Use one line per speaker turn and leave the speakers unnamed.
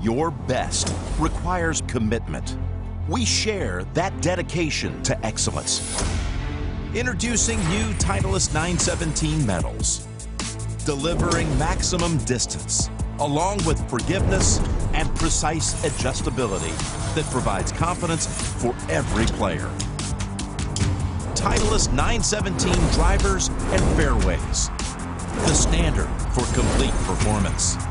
your best requires commitment. We share that dedication to excellence. Introducing new Titleist 917 metals, delivering maximum distance, along with forgiveness and precise adjustability that provides confidence for every player. Titleist 917 drivers and fairways, the standard for complete performance.